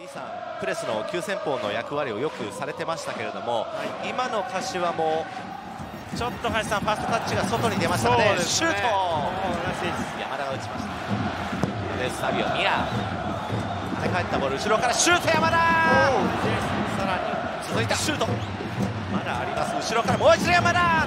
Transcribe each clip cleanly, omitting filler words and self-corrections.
さんプレスの急先鋒の役割をよくされてましたけれども、今の柏もちょっと林さんファーストタッチが外に出ましたね。シュート、山田が打ちました。でサビオミラ跳ね返ったボール後ろからシュート山田、さらに続いたシュートまだあります。後ろからもう一度山田、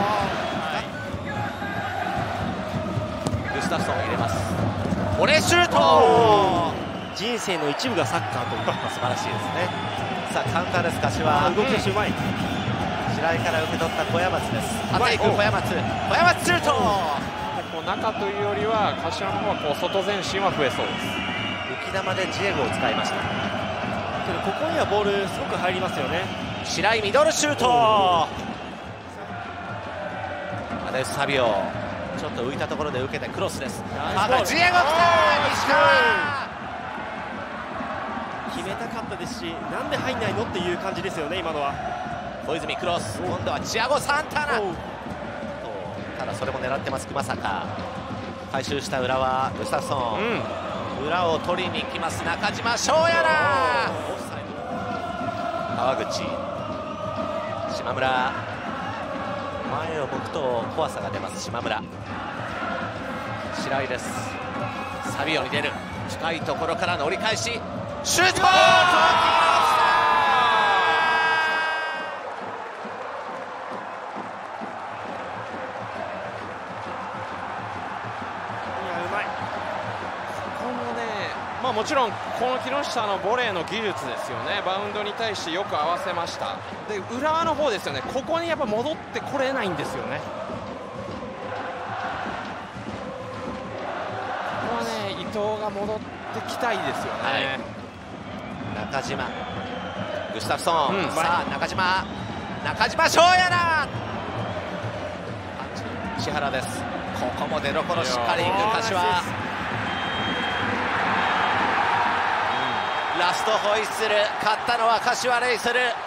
グスタフソン入れます。これシュート、 人生の一部がサッカーという素晴らしいですね。さあカウンターです。柏動きとしてうまい。 白井から受け取った小山津です。縦いく小山津、シュート、 こう中というよりは柏の方はこう外前進は増えそうです。 浮き球でジエゴを使いました。 けどここにはボールすごく入りますよね。 白井ミドルシュート、アデスサビオちょっと浮いたところで受けてクロスです。ジエゴ来た、西川決めたかったですし、なんで入んないのっていう感じですよね。今のは小泉クロス、今度はチアゴ・サンタナ、ただそれも狙ってます熊坂。回収した裏はグスタフソン、裏を取りに行きます中島翔也だ、川口、島村、前を向くと怖さが出ます島村。白井です。サビオに出る、近いところからの折り返しシュート、 もちろんこの木下のボレーの技術ですよね。バウンドに対してよく合わせました。で浦和の方ですよね、ここにやっぱ戻ってこれないんですよね。ここはね伊藤が戻ってきたいですよね。 中島、グスタフソン、さあ中島翔也だ、石原です。ここも出どころしっかりいく柏。ラストホイッスル、勝ったのは柏レイソル。